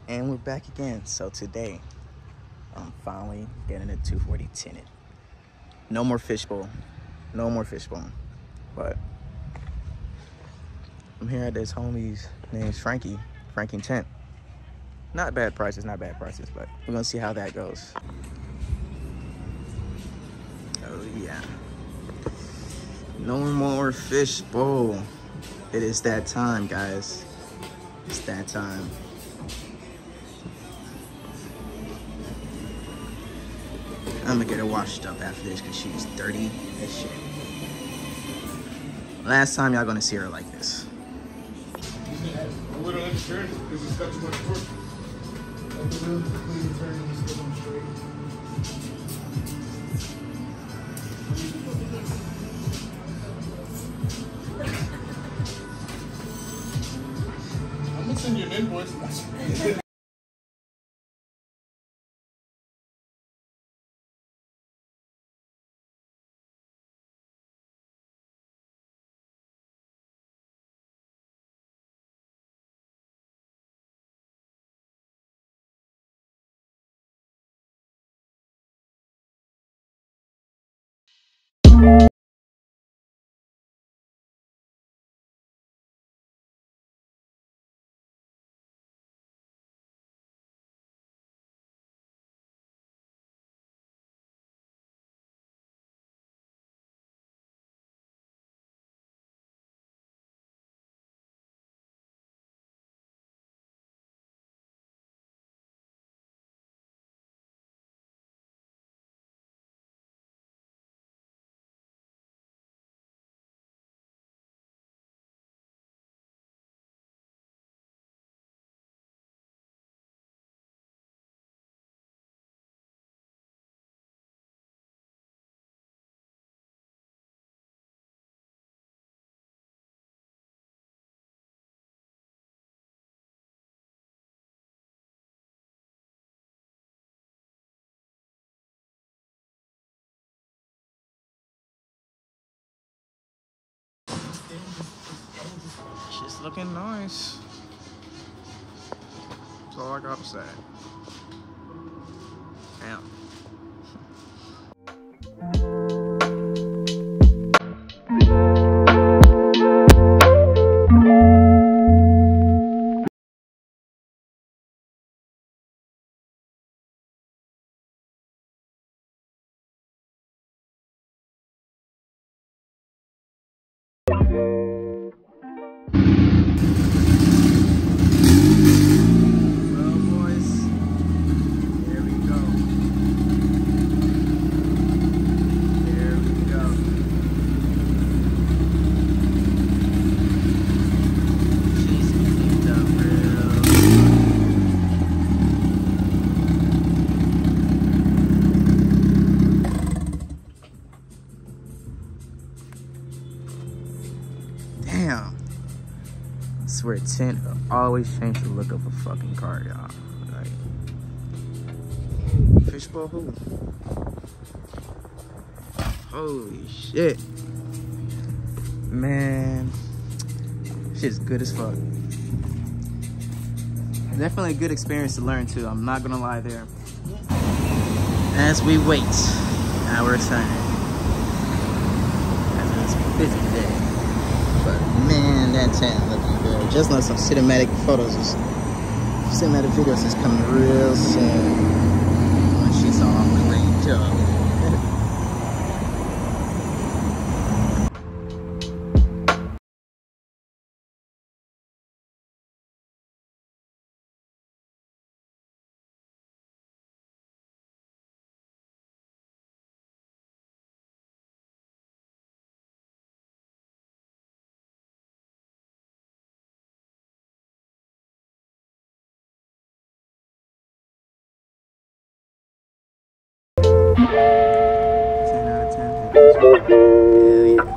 And we're back again. So today, I'm finally getting a 240 tinted. No more fishbowl. No more fishbowl. But I'm here at this homie's named Frankie Tint. Not bad prices, but we're gonna see how that goes. Oh yeah. No more fishbowl. It is that time, guys. It's that time. I'm gonna get her washed up after this because she's dirty as shit. Last time y'all gonna see her like this. We don't have to turn because it's got too much work. I'm gonna send you an invoice. She's looking nice. That's all I gotta say. Damn. Damn. I swear tint will always change the look of a fucking car, y'all. Like, fishbowl who? Holy shit. Man. Shit's good as fuck. Definitely a good experience to learn too. I'm not gonna lie there. As we wait our turn. After this 50th day. But man, that tint looking good. Just like some cinematic videos is coming real soon. When she's all cleaned up. Hell yeah.